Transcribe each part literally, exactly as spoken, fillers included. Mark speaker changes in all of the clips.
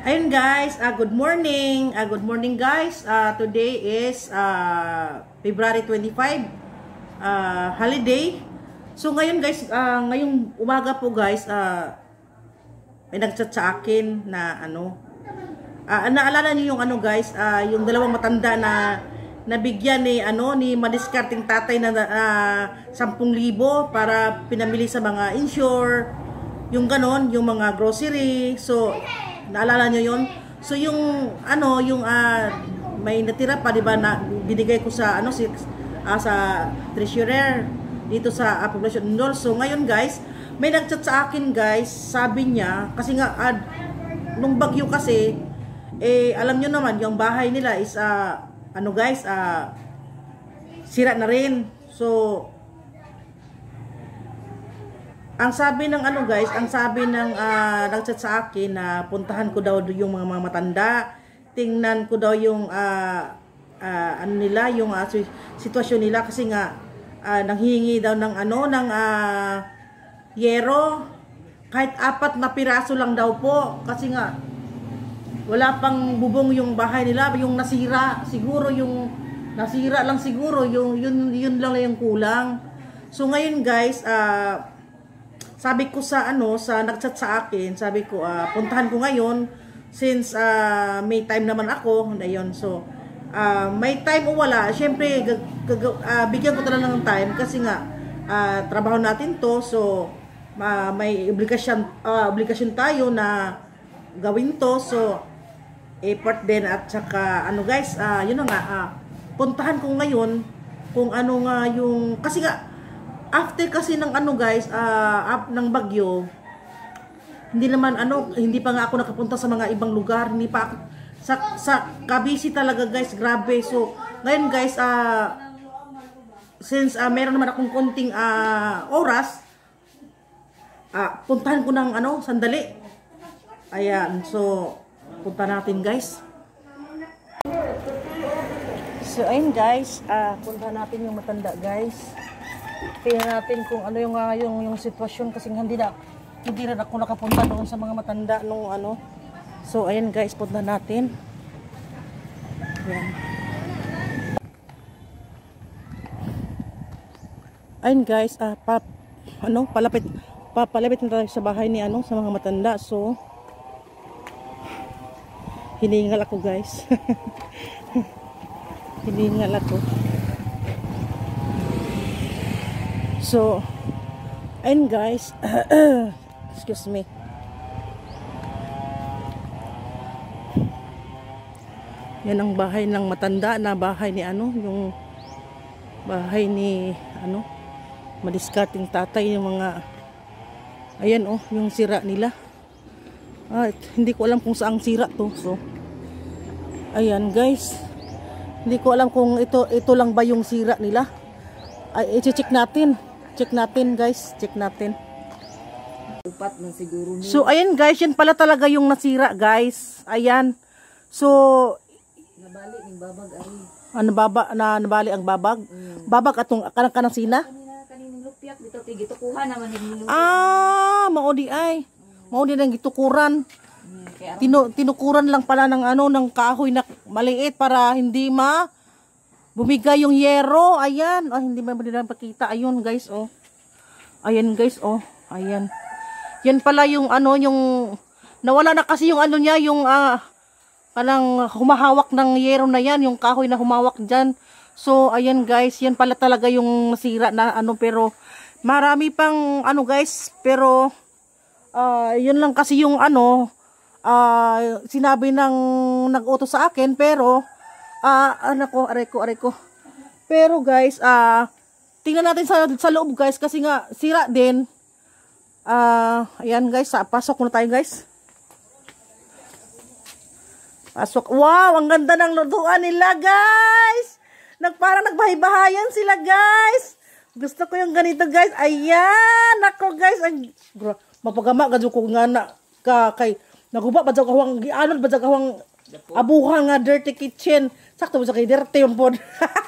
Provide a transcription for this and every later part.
Speaker 1: Ayun guys, uh, good morning. Uh, good morning guys. Uh, today is uh, February twenty-five, uh, holiday. So ngayon guys, uh, ngayong umaga po guys, uh, may nag-chat sa akin na ano, uh, naalala niyo yung ano guys, uh, yung dalawang matanda na nabigyan ni ano ni madiskarting tatay na uh, sampung libo para pinamili sa mga insure, yung ganon, yung mga grocery. So naalala nyo yun? So yung ano, yung uh, may natira pa, di ba, na binigay ko sa ano si uh, sa treasurer dito sa uh, population enroll. So ngayon guys, may nag-chat sa akin guys, sabi niya kasi nga uh, nung bagyo kasi eh alam nyo naman yung bahay nila is uh, ano guys, uh, sira na rin. So ang sabi ng ano guys, ang sabi ng uh, nag-chat sa akin na puntahan ko daw yung mga, mga matanda, tingnan ko daw yung uh, uh, ano nila, yung uh, sitwasyon nila kasi nga uh, nanghihingi daw ng ano ng uh, yero, kahit apat na piraso lang daw po kasi nga wala pang bubong yung bahay nila, yung nasira siguro, yung nasira lang siguro, yung yun yun lang yung kulang. So ngayon guys, uh, sabi ko sa ano, sa nag-chat sa akin, sabi ko uh, puntahan ko ngayon since uh, may time naman ako, ayun. So uh, may time o wala, syempre uh, bigyan ko talaga ng time kasi nga uh, trabaho natin to. So uh, may obligasyon uh, obligasyon tayo na gawin to. So effort din at saka ano guys, uh, yun na nga, uh, puntahan ko ngayon kung ano nga yung, kasi nga after kasi ng ano guys, uh, up ng bagyo, hindi naman ano, hindi pa nga ako nakapunta sa mga ibang lugar, hindi pa ako, sa, sa kabisi talaga guys, grabe. So ngayon guys, uh, since uh, meron naman akong konting uh, oras, uh, puntahan ko ng ano, sandali. Ayan, so punta natin guys. So ayun guys, uh, punta natin yung matanda guys. Tingnan natin kung ano yung, uh, yung, yung sitwasyon kasi hindi na hindi rin ako nakapunta doon sa mga matanda nung ano. So ayan guys, punta natin. Ayan. Ayun guys, uh, pa, ano, palapit papalapit na tayo sa bahay ni ano, sa mga matanda. So hiningal ako guys. Hiningal ako. So, ayun guys, excuse me. Yan ang bahay ng matanda na bahay ni ano, yung bahay ni ano, madiskarting tatay, yung mga, ayan oh, yung sira nila. Ah, hindi ko alam kung saang sira to. So, ayan guys, hindi ko alam kung ito ito lang ba yung sira nila. Ay, i-check natin. Check natin guys, check natin.
Speaker 2: Upat na siguro niya.
Speaker 1: So ayan guys, yan pala talaga yung nasira guys. Ayan. So
Speaker 2: nabali ning babag ari.
Speaker 1: Ano baba na nabali ang babag? Mm. Babag atong kanang kanang sina?
Speaker 2: Kanina kaning lupyak dito ti gitukuha naman ning.
Speaker 1: Ah, mao di ay. Mao di nang gitukuran. Mm, Tinu tinukuran lang pala ng ano ng kahoy na maliit para hindi ma bumigay yung yero. Ayan. Oh, hindi man din pakita. Ayun guys, oh. Ayan guys, oh. Ayan. Yan pala yung ano, yung nawala na kasi yung ano niya, yung ah, parang humahawak ng yero na yan, yung kahoy na humawak dyan. So, ayan guys, yan pala talaga yung nasira na ano, pero marami pang ano guys, pero uh, yun lang kasi yung ano, uh, sinabi ng nag-utos sa akin, pero Ah, uh, anak ko, aray ko, aray ko. Pero guys, ah, uh, tingnan natin sa, sa loob guys kasi nga sira din. Ah, uh, ayan guys, sa pasok muna tayo guys. Pasok. Wow, ang ganda ng lutuan nila guys. Nag parang nagbahay-bahayan sila guys. Gusto ko yung ganito guys. Ayan, ako guys, ang mapagama gadyo ko nga na ka kay naguba ba daw kawang gianon ba daw kawang abuhan nga dirty kitchen. Sakto ba sa kay dirty yung pod.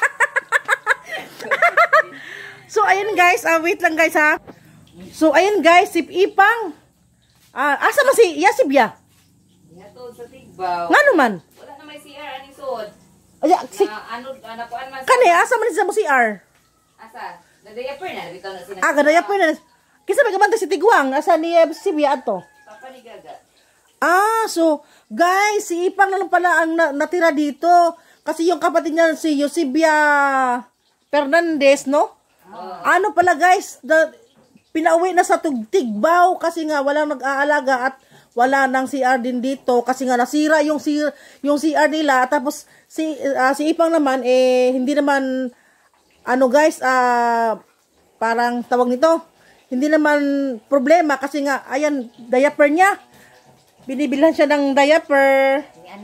Speaker 1: So ayun guys, uh, wait lang guys ha. So ayun guys, si Ipang. Ah, asa man si Yasib ya?
Speaker 2: Yato sa tigbaw.
Speaker 1: Nga naman.
Speaker 2: Wala na may C R aning sud.
Speaker 1: Ay, si,
Speaker 2: Na ano ano kuan man.
Speaker 1: kani, asa man sa mo C R?
Speaker 2: Asa? Nadayaper na bitaw na sina.
Speaker 1: Ah, gadaya po na. Kisa may kamanta si Tigwang, asa ni uh, si Bia ato.
Speaker 2: Papa ni Gaga.
Speaker 1: Ah, so, guys, si Ipang na lang pala ang na- natira dito. Kasi yung kapatid niya, si Yosibia Fernandez, no? Ano pala, guys, the, pinauwi na sa Tigbaw kasi nga walang nag-aalaga at wala nang C R din dito kasi nga nasira yung C R, yung C R nila. Tapos, si, uh, si Ipang naman, eh, hindi naman, ano guys, ah, parang tawag nito, hindi naman problema kasi nga, ayan, diaper niya. Binibilhan siya ng diaper.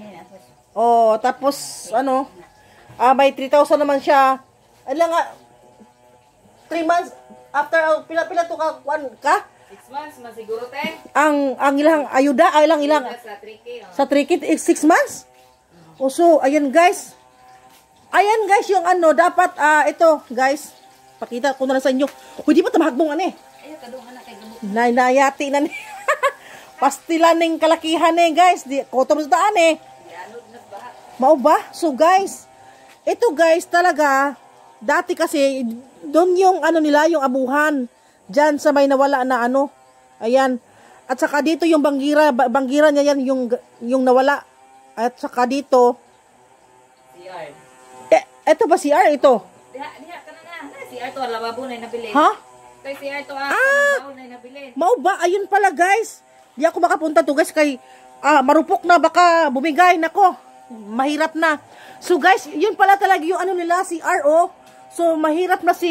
Speaker 1: Oh, tapos, ano, ah, may three thousand naman siya. Alam nga, three months, after, uh, pila-pila to ka, one, ka?
Speaker 2: six months man siguro te.
Speaker 1: Ang, ang ilang ayuda, ay ilang, ilang,
Speaker 2: Sa tricky.
Speaker 1: sa trikit, eh, six months? O, so, ayan guys. Ayan guys, yung ano, dapat, ah, ito, guys, pakita ko na lang sa inyo. Uy, di ba tamahagbong ano eh?
Speaker 2: Ayo kadung anak kay gamot.
Speaker 1: Nainayati na ni. Pastilan ng kalakihan eh, guys. Di, kotom sa taan eh.
Speaker 2: Yanod na baha.
Speaker 1: Mau ba? So guys, ito guys talaga, dati kasi, doon yung ano nila, yung abuhan. Diyan sa may nawala na ano. Ayan. At saka dito yung banggira, ba- banggira niya yan, yung, yung nawala. At saka dito,
Speaker 2: C R.
Speaker 1: eh, ito ba si R? Ito.
Speaker 2: Diha diha kana na. Na C R to lababo na nabilin.
Speaker 1: Ha?
Speaker 2: Kay C R to ah. Ah. Na nabilin.
Speaker 1: Mau ba? Ayun pala guys. Di ako makapunta to guys kay ah, marupok na baka bumigay nako. Mahirap na. So guys, yun pala talaga yung ano nila si R O. So mahirap na si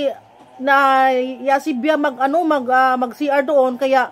Speaker 1: na ya si Bia mag ano mag uh, mag C R doon kaya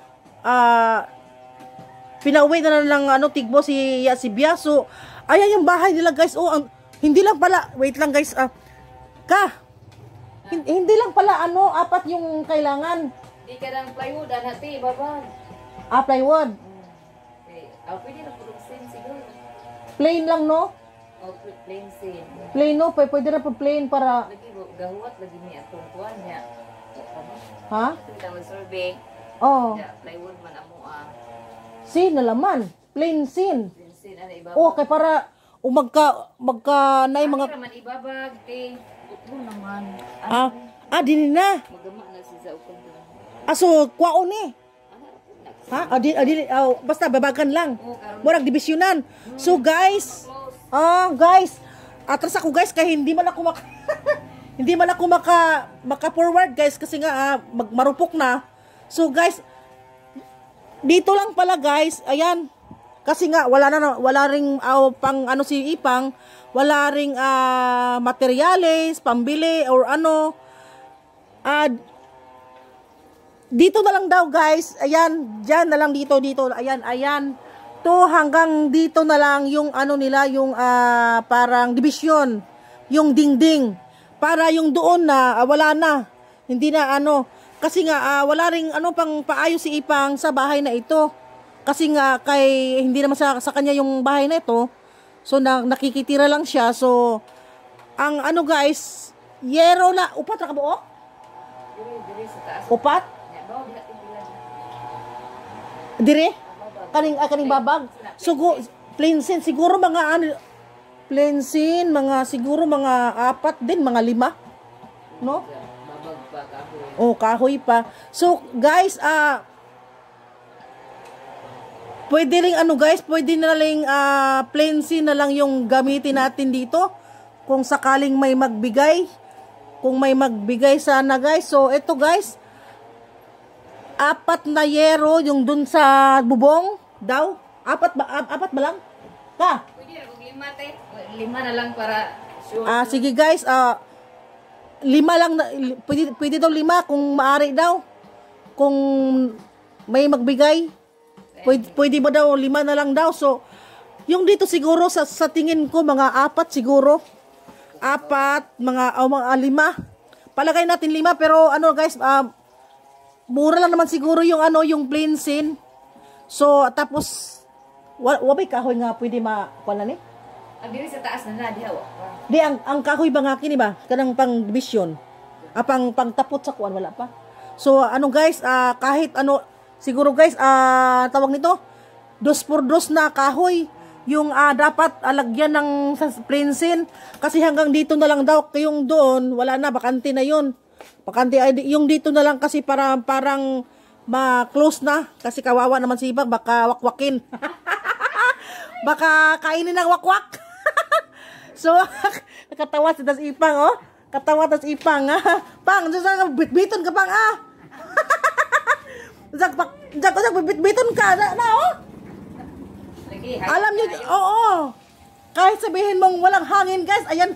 Speaker 1: ah pinauwi na lang ano tigbo si ya si Bia. So ayan yung bahay nila guys. Oh, ang, hindi lang pala wait lang guys. Ah, ka. Hin- hindi lang pala ano apat yung kailangan.
Speaker 2: Di ka ng plywood anati babag.
Speaker 1: Ah, plywood.
Speaker 2: Okay. Ah, pwede na puro sin siguro.
Speaker 1: Plain lang, no?
Speaker 2: O plain sin.
Speaker 1: Plain, no? P- pwede na po plain para...
Speaker 2: Lagi gahuat lagi ni atong kuan niya.
Speaker 1: Ha?
Speaker 2: Kita mo survey.
Speaker 1: Oh.
Speaker 2: Ya plywood man amo ah.
Speaker 1: Sin na laman. Plain sin.
Speaker 2: Plain sin ana ibabag.
Speaker 1: Oh, kay para umagka... Magka... Na yung mga...
Speaker 2: Mga man ibabag te. Utbo naman.
Speaker 1: Ah, ah, dinin na.
Speaker 2: Magama na si sa ukon.
Speaker 1: Ah, so, kwaon eh. Ha? Ah, di, ah, di, ah, basta babagan lang. Murag divisyonan. So, guys... Ah, guys, atras ako guys kaya hindi man ako maka hindi man ako maka maka-forward guys kasi nga ah, mag marupok na. So guys, dito lang pala guys, ayan. Kasi nga wala na wala ring uh, pang ano si Ipang, wala ring uh, materyales, pambili or ano. Ah, uh, dito na lang daw guys. Ayan, diyan na lang dito dito. Ayan, ayan. To hanggang dito na lang yung ano nila yung uh, parang division, yung dingding para yung doon na uh, wala na, hindi na ano kasi nga uh, wala ring ano pang paayos si Ipang sa bahay na ito kasi nga kay hindi naman sa, sa kanya yung bahay na ito, so na, nakikitira lang siya. So ang ano guys, yero na upat ra ka buo? Upat? Dire? Kaning ah, kaning babag. Sugo plain sin siguro mga ano plain sin mga siguro mga apat din, mga lima. No?
Speaker 2: Babag pa kahoy.
Speaker 1: Oh, kahoy pa. So guys, ah uh, pwede ring ano guys, pwede na lang uh, plain sin na lang yung gamitin natin dito kung sakaling may magbigay. Kung may magbigay sana guys. So ito guys, apat na yero yung dun sa bubong daw. Apat ba? Apat ba lang? Ka?
Speaker 2: Pwede ako lima te. Lima na lang para sure.
Speaker 1: Ah, sige guys, ah lima lang na, pwede, pwede daw lima kung maaari daw. Kung may magbigay, pwede, pwede ba daw lima na lang daw. So, yung dito siguro sa, sa tingin ko mga apat siguro. Apat, mga oh, mga lima. Palagay natin lima pero ano guys, ah mura lang naman siguro yung ano, yung plain sin. So, tapos wa, wabay kahoy nga pwede ma-kuha ni?
Speaker 2: Ang diri sa taas na na diha wa.
Speaker 1: Di, ang, ang kahoy ba nga kini ba? Kanang pang division. Ah, pang, pang tapot sa kuwan, wala pa. So, ano guys, ah, kahit ano, siguro guys, ah, tawag nito, dos por dos na kahoy. Yung uh, dapat alagyan ng sa plinsin. Kasi hanggang dito na lang daw. Yung doon, wala na, bakante na yun. Bakante, yung dito na lang kasi para, parang ma-close na. Kasi kawawa naman si Ibang, baka wakwakin. Baka kainin ng wakwak. So, nakatawa si Tas Ipang, oh. Katawa Tas Ipang, ah. Pang, bitbiton ka, Pang, ah. Bitbiton ka, na, na oh. Alam niyo, oo. Oh, oh. Kahit sabihin mong walang hangin, guys, ayan.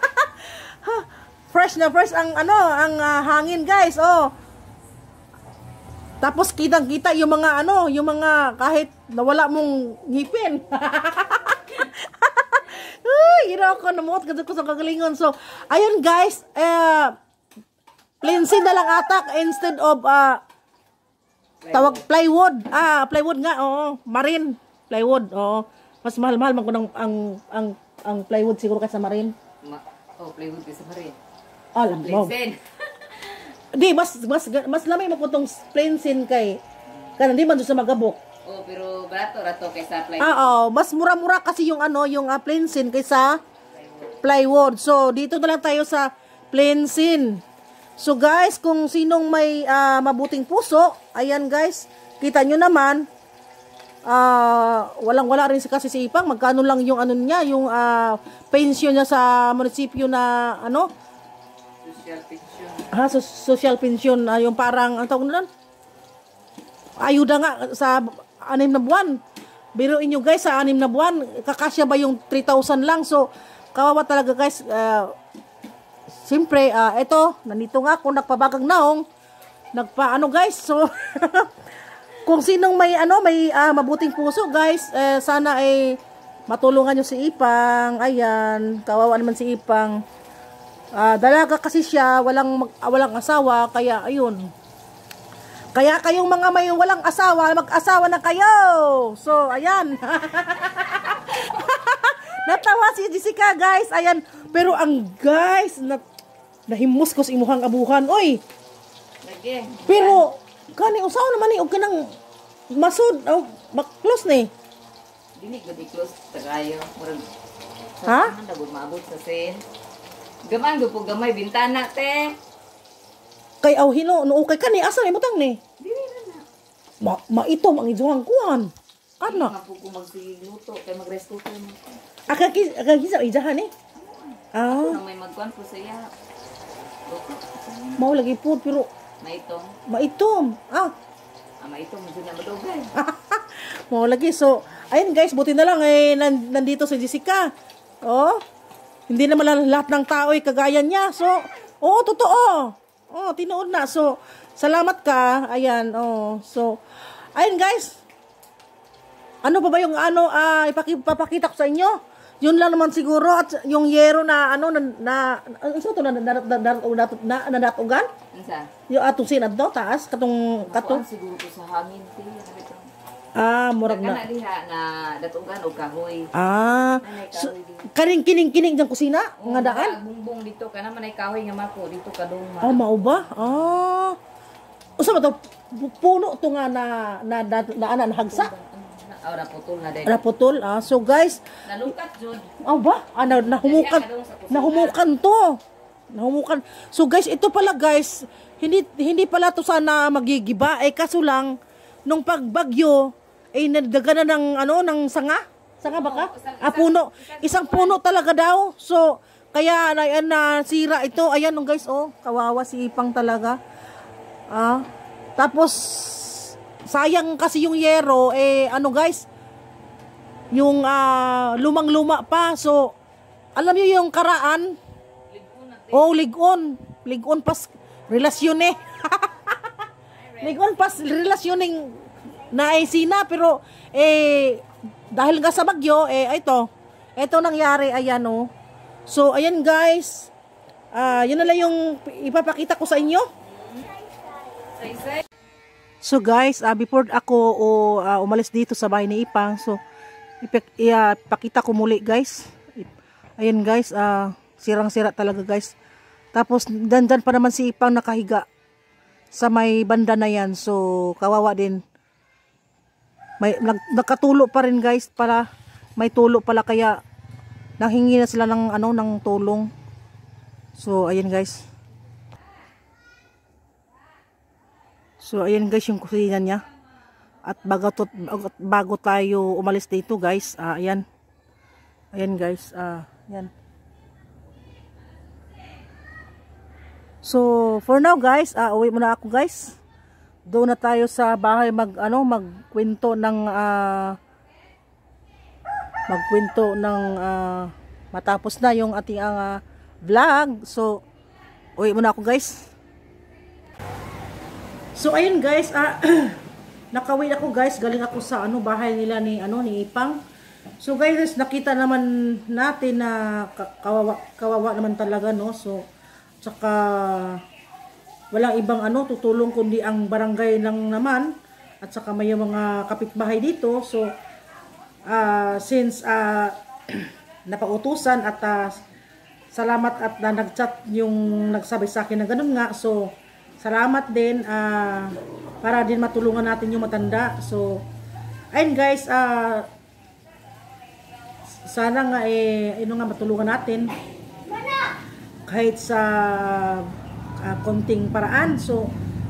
Speaker 1: Fresh na fresh ang, ano, ang uh, hangin, guys, oh. Tapos kitang-kita yung mga ano, yung mga kahit nawala mong ngipin. Uy, ino ako namuot kasi ko sa kagalingon. So, ayun guys, eh plinsin na lang atak instead of uh, tawag plywood. Ah, plywood nga, oo. Marine plywood, oo. Mas mahal-mahal man ko ng ang ang ang plywood siguro kaysa marine.
Speaker 2: Ma oh, plywood kaysa marine.
Speaker 1: Alam mo. Di, mas, mas, mas lamay mo po itong plinsin kay, kaya hindi man doon sa magabok.
Speaker 2: Oh, pero barato rato kaysa plywood.
Speaker 1: Ah, oh, mas mura-mura kasi yung ano, yung uh, plinsin kaysa plywood. plywood. So, dito na lang tayo sa plinsin. So, guys, kung sinong may uh, mabuting puso, ayan guys, kita nyo naman, uh, walang-wala rin kasi si Ipang, magkano lang yung ano niya, yung uh, pensyon niya sa munisipyo na, ano,
Speaker 2: social pension.
Speaker 1: Ha, so, social pension, uh, yung parang, ang tawag na lang? Ayuda nga sa anim na buwan. Biruin nyo guys, sa anim na buwan, kakasya ba yung three thousand lang? So, kawawa talaga guys. Uh, Siyempre, uh, eto, nandito nga ako, nagpabagang naong, nagpa, ano guys, so, kung sinong may, ano, may uh, mabuting puso guys, eh, sana ay matulungan nyo si Ipang. Ayan, kawawa naman si Ipang. Uh, dalaga kasi siya, walang mag, uh, walang asawa, kaya ayun. Kaya kayong mga may walang asawa, mag-asawa na kayo. So, ayan. Natawa si Jessica, guys. Ayan, pero ang guys, na, nahimos ko sa imuhang abuhan, oy.
Speaker 2: Lagi.
Speaker 1: Pero kani usaw naman ni og kanang masud o close ni.
Speaker 2: Dili gud close tagayo, murag.
Speaker 1: Ha?
Speaker 2: Sa dagog maabot sa sen. Gamay go po gamay bintana te.
Speaker 1: Kay aw hino no kay kani asa ni butang ni?
Speaker 2: Dili na na.
Speaker 1: Ma maitom ang ijuhang kuan. Kana.
Speaker 2: Nga po ko magsigluto kay magresto ko mo.
Speaker 1: Akaki akaki sa ijahan ni. Ah,
Speaker 2: Nang may magkuan po sa iya.
Speaker 1: mao lagi po pero
Speaker 2: Maitong.
Speaker 1: maitom. Ah,
Speaker 2: Ah, maitong mo na madugay.
Speaker 1: mao lagi. So, ayun guys, buti na lang eh nan- nandito si Jessica. Oh. Hindi naman lahat ng tao ay kagaya niya. So, oo, totoo. Oh, tinuod na. So, salamat ka. Ayan, oh. So, ayun guys. Ano pa ba yung ano, ah, ipapakita ko sa inyo? Yun lang naman siguro. At yung yero na, ano, na, na ano ito na, na, na, na, na, nadatugan?
Speaker 2: Unsa?
Speaker 1: Yung atong sinad do, taas, katong, katong.
Speaker 2: Katong siguro ko sa hangin ti. Ano ito?
Speaker 1: Ah, murag
Speaker 2: Kana
Speaker 1: na.
Speaker 2: diha na datugan og kahoy.
Speaker 1: Ah, so, karing kining-kining ng kusina, nga daan?
Speaker 2: Bumbong dito kana man ay kahoy nga mako dito kadung.
Speaker 1: Ah, mao ba? Ah. Usa ba to? Puno to nga na na na, na, na, na hagsa?
Speaker 2: Ah, naputol na dai.
Speaker 1: Raputol. Ah, so guys,
Speaker 2: Nalukat jud.
Speaker 1: oh ba? Ah, na, nahumukan. Nahumukan to. Nahumukan. So guys, ito pala guys, hindi hindi pala to sana magigiba eh kaso lang nung pagbagyo eh nadagana ng ano ng sanga. Sanga ba ka? Ah, puno. Isang puno talaga daw. So, kaya na, na sira ito. Ayan oh guys, oh, kawawa si Ipang talaga. Ah, tapos sayang kasi yung yero eh ano guys, yung uh, lumang-luma pa. So, alam niyo yung karaan? Oh, ligon. Ligon pas relasyon eh. Ligon pas relasyoning na ay sina pero eh dahil nga sa bagyo eh ito. Ito nangyari ayan oh. So, ayan guys. Ah, uh, yun na lang yung ipapakita ko sa inyo. So guys, uh, before ako o uh, umalis dito sa bahay ni Ipang, so ipakita ko muli guys. Ayan guys, uh, sirang-sira talaga guys. Tapos dandan pa naman si Ipang nakahiga sa may banda na yan. So kawawa din. may nag, nagkatulo pa rin guys para may tulo pala kaya nanghingi na sila ng ano ng tulong. So ayan guys. So ayan guys yung kusina niya. At bago, to, bago, bago tayo umalis dito guys, uh, ayan. Ayan guys, ah, uh, ayan. So for now guys, uh, uwi muna ako guys. Doon na tayo sa bahay mag ano magkwento ng uh, magkwento ng uh, matapos na yung ating uh, vlog. So uwi muna ako guys. So ayun guys, uh, nakauwi ako guys, galing ako sa ano bahay nila ni ano ni Ipang. So guys, nakita naman natin na kawawa, kawawa naman talaga no. So tsaka walang ibang ano tutulong kundi ang barangay lang naman at saka may mga kapitbahay dito. So uh, since uh, napautusan at uh, salamat at uh, nag-chat yung nagsabi sa akin na ganun nga. So salamat din uh, para din matulungan natin yung matanda. So ayun guys, uh, sana nga eh ano nga matulungan natin kahit sa uh, konting paraan. So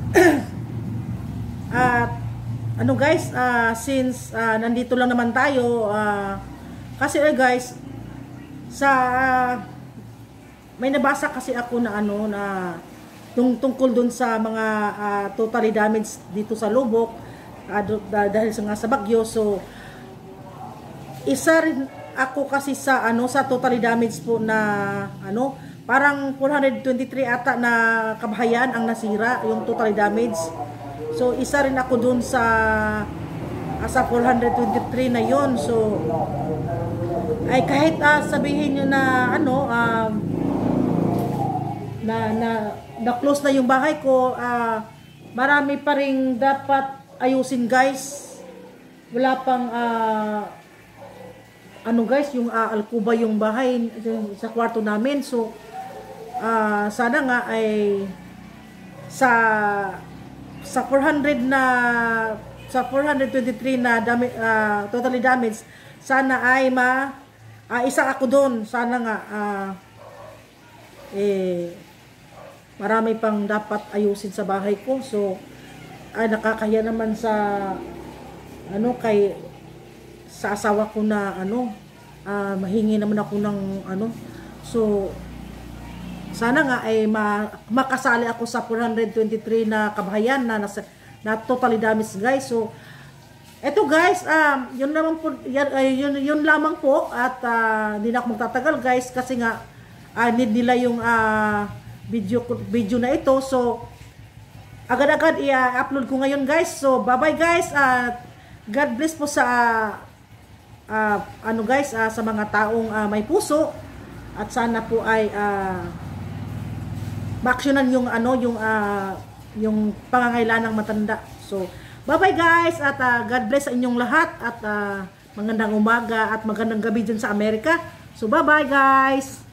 Speaker 1: at uh, ano guys, uh, since uh, nandito lang naman tayo, uh, kasi eh guys sa uh, may nabasa kasi ako na ano na tung tungkol dun sa mga uh, totally damaged dito sa Lubok uh, dahil sa nga sa bagyo. So isa rin ako kasi sa ano sa totally damaged po na ano parang four hundred twenty-three ata na kabahayan ang nasira, yung totally damaged. So isa rin ako dun sa uh, sa four hundred twenty-three na yon. So ay kahit uh, sabihin nyo na ano uh, na na na close na yung bahay ko, uh, marami pa ring dapat ayusin guys. Wala pang uh, ano guys, yung uh, alkuba yung bahay sa kwarto namin. So uh, sana nga ay sa sa four hundred na sa four hundred twenty-three na dami, uh, totally damaged, sana ay ma uh, isa ako doon. Sana nga uh, eh marami pang dapat ayusin sa bahay ko. So ay nakakahiya naman sa ano kay sa asawa ko na ano uh, mahingi naman ako ng ano. So sana nga ay ma makasali ako sa four hundred twenty-three na kabahayan na nasa, na totally damaged guys. So eto guys, um, yun naman po yan, yun, yun lamang po at hindi uh, na ako magtatagal guys kasi nga uh, need nila yung uh, video video na ito. So agad-agad i-upload ko ngayon guys. So bye bye guys at uh, God bless po sa uh, ano guys uh, sa mga taong uh, may puso at sana po ay uh, maaksyonan yung ano yung uh, yung pangangailangan ng matanda. So bye bye guys at uh, God bless sa inyong lahat at uh, magandang umaga at magandang gabi dyan sa Amerika. So bye bye guys.